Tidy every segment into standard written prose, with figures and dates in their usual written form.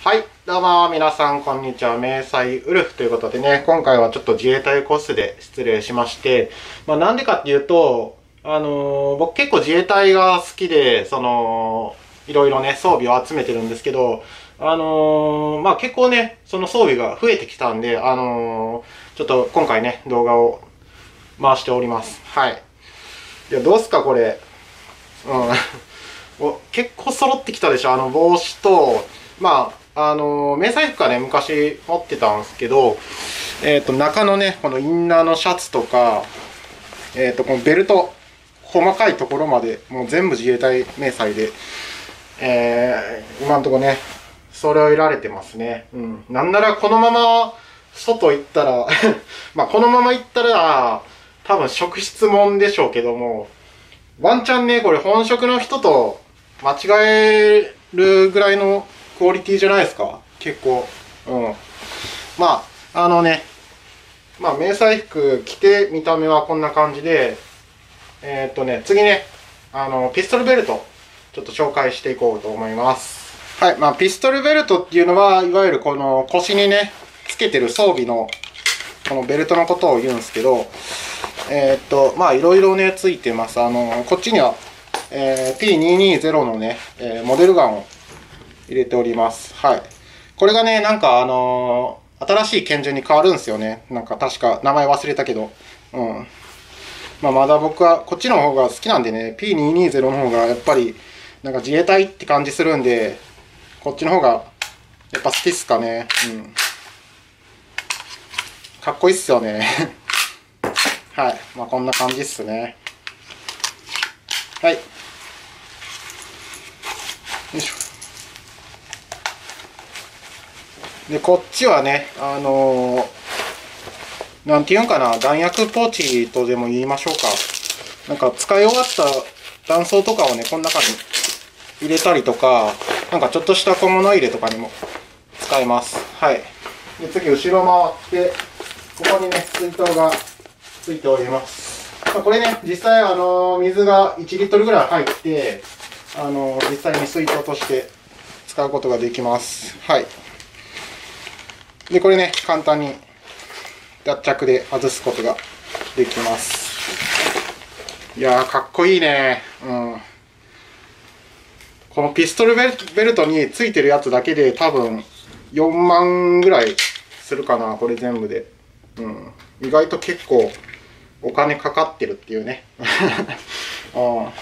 はい、どうも皆さんこんにちは。迷彩ウルフということでね、今回はちょっと自衛隊コースで失礼しまして、なんでかっていうと、僕結構自衛隊が好きで、いろいろね、装備を集めてるんですけど、結構ね、その装備が増えてきたんで、ちょっと今回ね、動画を回しております。はい。いや、どうすかこれ。結構揃ってきたでしょ。帽子と、迷彩服はね、昔持ってたんですけど、中のね、このインナーのシャツとか、このベルト、細かいところまで、もう全部自衛隊迷彩で、今のところね、揃えられてますね。うん。なんならこのまま、外行ったらこのまま行ったら、多分職質もんでしょうけども、ワンチャンね、これ本職の人と間違えるぐらいのクオリティじゃないですか結構。うん。迷彩服着て見た目はこんな感じで、次ね、ピストルベルト、ちょっと紹介していこうと思います。はい、ピストルベルトっていうのは、いわゆるこの腰にね、つけてる装備の、このベルトのことを言うんですけど、いろいろね、ついてます。こっちには、P220 のね、モデルガンを入れております。はい。これがね、新しい拳銃に変わるんですよね。なんか確か名前忘れたけど。うん。まだ僕はこっちの方が好きなんでね、P220 の方がやっぱり、なんか自衛隊って感じするんで、こっちの方がやっぱ好きっすかね。うん。かっこいいっすよね。はい。こんな感じっすね。はい。よいしょ。で、こっちはね、なんていうんかな、弾薬ポーチとでも言いましょうか。なんか使い終わった弾倉とかをね、この中に入れたりとか、なんかちょっとした小物入れとかにも使えます。はい。で、次、後ろ回って、ここにね、水筒がついております。これね、実際、水が1リットルぐらい入って、実際に水筒として使うことができます。はい。で、これね、簡単に脱着で外すことができます。いやー、かっこいいね。うん。このピストルベルトについてるやつだけで多分4万ぐらいするかな、これ全部で。うん。意外と結構お金かかってるっていうね。うん、はい。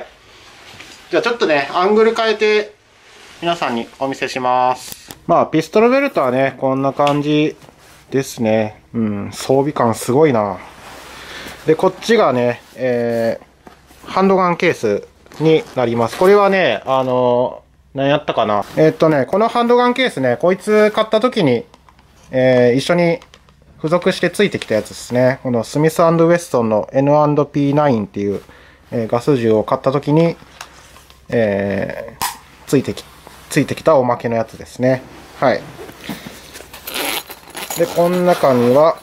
じゃあちょっとね、アングル変えて皆さんにお見せします。ピストルベルトはね、こんな感じですね。うん、装備感すごいな。で、こっちがね、ハンドガンケースになります。これはね、何やったかな。このハンドガンケースね、こいつ買った時に、一緒に付属してついてきたやつですね。このスミス&ウェストンの N&P9 っていう、ガス銃を買った時に、ついてきたおまけのやつですね。はい。で、この中には、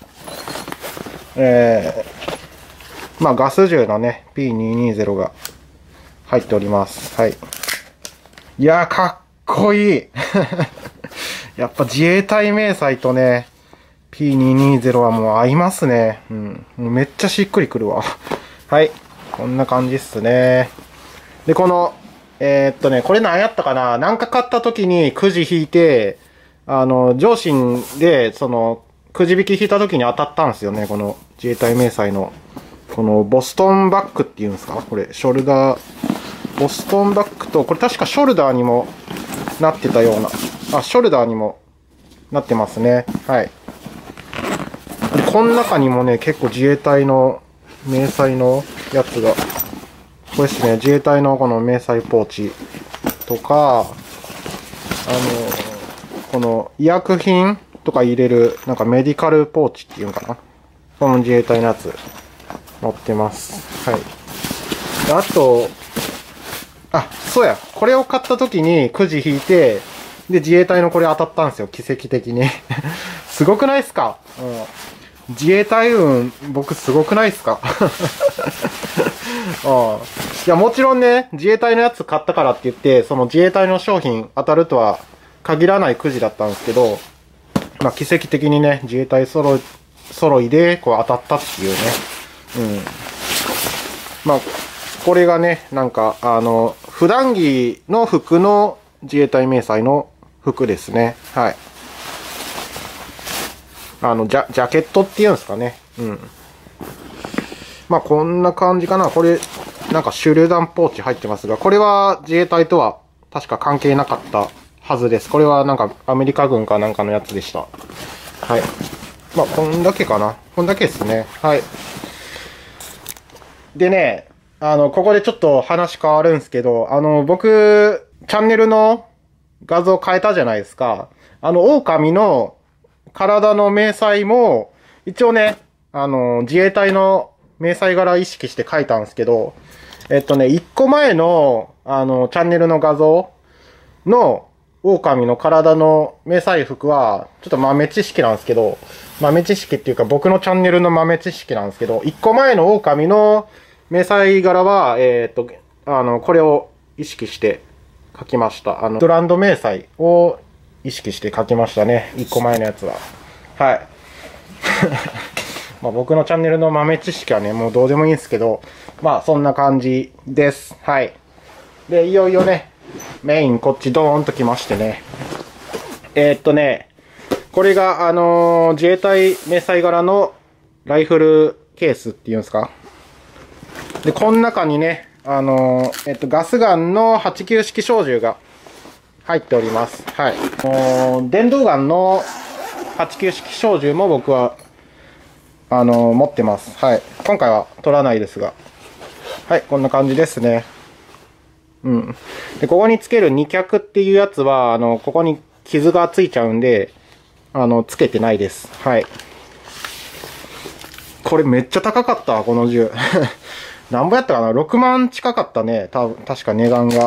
ガス銃のね、P220 が入っております。はい。いやー、かっこいいやっぱ自衛隊迷彩とね、P220 はもう合いますね。うん。もうめっちゃしっくりくるわ。はい。こんな感じっすね。で、この、これ何やったかな、なんか買った時にくじ引いて、上心で、くじ引き引いた時に当たったんですよね。この自衛隊迷彩の、このボストンバッグっていうんですかこれ、ショルダー、ボストンバッグと、これ確かショルダーにもなってたような、ショルダーにもなってますね。はい。この中にもね、結構自衛隊の迷彩のやつが、これですね、自衛隊のこの迷彩ポーチとか、この医薬品とか入れる、なんかメディカルポーチっていうのかな。この自衛隊のやつ、載ってます。はい。あと、そうや。これを買った時にくじ引いて、で、自衛隊のこれ当たったんですよ。奇跡的に。すごくないっすか？うん。自衛隊運、僕すごくないっすか？いや、もちろんね、自衛隊のやつ買ったからって言って、その自衛隊の商品当たるとは限らないくじだったんですけど、まあ、奇跡的にね、自衛隊揃いで、こう当たったっていうね。まあ、これがね、なんか、普段着の服の自衛隊迷彩の服ですね。はい。ジャケットっていうんですかね。まあ、こんな感じかな。これ、なんか手榴弾ポーチ入ってますが、これは自衛隊とは確か関係なかったはずです。これはなんかアメリカ軍かなんかのやつでした。はい。まあ、こんだけかな。こんだけですね。はい。でね、ここでちょっと話変わるんですけど、僕、チャンネルの画像変えたじゃないですか。狼の体の迷彩も、一応ね、自衛隊の迷彩柄意識して書いたんですけど、一個前の、チャンネルの画像の狼の体の迷彩服は、ちょっと豆知識なんですけど、豆知識っていうか僕のチャンネルの豆知識なんですけど、一個前の狼の迷彩柄は、これを意識して書きました。グランド迷彩を意識して書きましたね。一個前のやつは。はい。まあ僕のチャンネルの豆知識はね、もうどうでもいいんですけど、まあそんな感じです。はい。で、いよいよね、メインこっちドーンと来ましてね。これが、自衛隊迷彩柄のライフルケースっていうんですか。で、この中にね、ガスガンの89式小銃が入っております。はい。電動ガンの89式小銃も僕は、持ってます。はい。今回は取らないですが。はい、こんな感じですね。で、ここにつける二脚っていうやつは、ここに傷がついちゃうんで、つけてないです。はい。これめっちゃ高かった、この銃。なんぼやったかな ?6 万近かったね。確か値段が。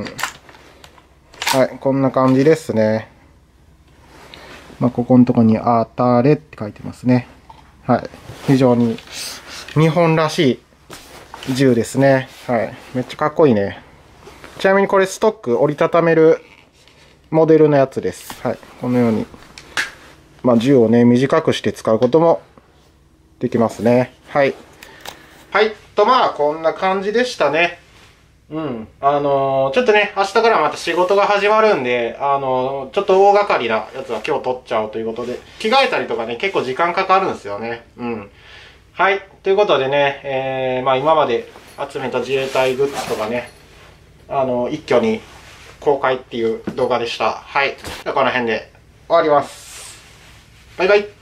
はい、こんな感じですね。まあ、ここのとこに当たれって書いてますね。はい。非常に日本らしい銃ですね。はい。めっちゃかっこいいね。ちなみにこれストック折りたためるモデルのやつです。はい。このように。まあ、銃をね、短くして使うこともできますね。はい。はい。まあ、こんな感じでしたね。ちょっとね、明日からまた仕事が始まるんで、ちょっと大掛かりなやつは今日取っちゃおうということで、着替えたりとかね、結構時間かかるんですよね。はい。ということでね、まあ今まで集めた自衛隊グッズとかね、一挙に公開っていう動画でした。はい。じゃあこの辺で終わります。バイバイ。